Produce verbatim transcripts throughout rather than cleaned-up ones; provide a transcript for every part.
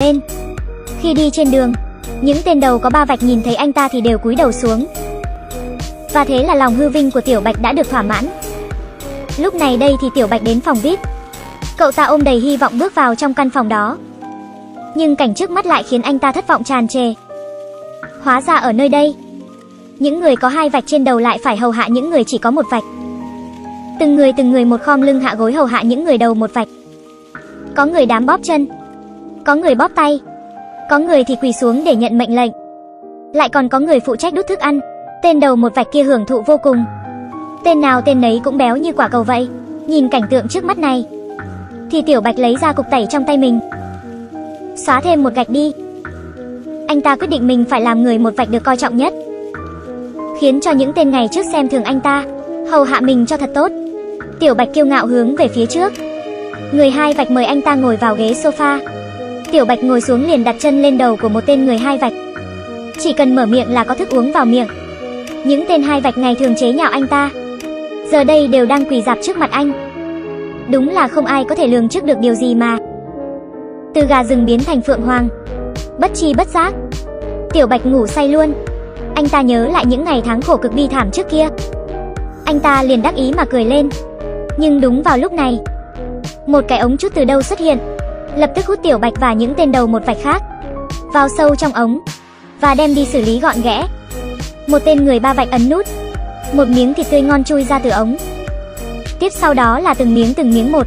lên. Khi đi trên đường, những tên đầu có ba vạch nhìn thấy anh ta thì đều cúi đầu xuống. Và thế là lòng hư vinh của Tiểu Bạch đã được thỏa mãn. Lúc này đây thì Tiểu Bạch đến phòng vi ai pi. Cậu ta ôm đầy hy vọng bước vào trong căn phòng đó. Nhưng cảnh trước mắt lại khiến anh ta thất vọng tràn trề. Hóa ra ở nơi đây, những người có hai vạch trên đầu lại phải hầu hạ những người chỉ có một vạch. Từng người từng người một khom lưng hạ gối hầu hạ những người đầu một vạch. Có người đám bóp chân, có người bóp tay, có người thì quỳ xuống để nhận mệnh lệnh. Lại còn có người phụ trách đút thức ăn. Tên đầu một vạch kia hưởng thụ vô cùng. Tên nào tên nấy cũng béo như quả cầu vậy. Nhìn cảnh tượng trước mắt này thì Tiểu Bạch lấy ra cục tẩy trong tay mình. Xóa thêm một gạch đi. Anh ta quyết định mình phải làm người một vạch được coi trọng nhất, khiến cho những tên ngày trước xem thường anh ta hầu hạ mình cho thật tốt. Tiểu Bạch kiêu ngạo hướng về phía trước. Người hai vạch mời anh ta ngồi vào ghế sofa. Tiểu Bạch ngồi xuống liền đặt chân lên đầu của một tên người hai vạch. Chỉ cần mở miệng là có thức uống vào miệng. Những tên hai vạch ngày thường chế nhạo anh ta, giờ đây đều đang quỳ rạp trước mặt anh. Đúng là không ai có thể lường trước được điều gì mà. Từ gà rừng biến thành phượng hoàng, bất tri bất giác, Tiểu Bạch ngủ say luôn. Anh ta nhớ lại những ngày tháng khổ cực bi thảm trước kia. Anh ta liền đắc ý mà cười lên. Nhưng đúng vào lúc này, một cái ống trút từ đâu xuất hiện, lập tức hút Tiểu Bạch và những tên đầu một vạch khác vào sâu trong ống và đem đi xử lý gọn ghẽ. Một tên người ba vạch ấn nút, một miếng thịt tươi ngon chui ra từ ống. Tiếp sau đó là từng miếng từng miếng một,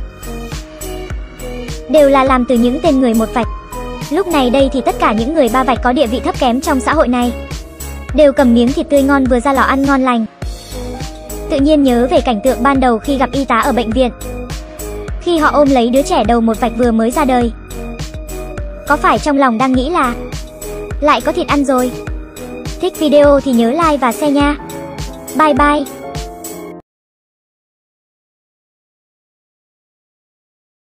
đều là làm từ những tên người một vạch. Lúc này đây thì tất cả những người ba vạch có địa vị thấp kém trong xã hội này đều cầm miếng thịt tươi ngon vừa ra lò ăn ngon lành. Tự nhiên nhớ về cảnh tượng ban đầu khi gặp y tá ở bệnh viện, khi họ ôm lấy đứa trẻ đầu một vạch vừa mới ra đời. Có phải trong lòng đang nghĩ là lại có thịt ăn rồi? Thích video thì nhớ like và share nha. Bye bye.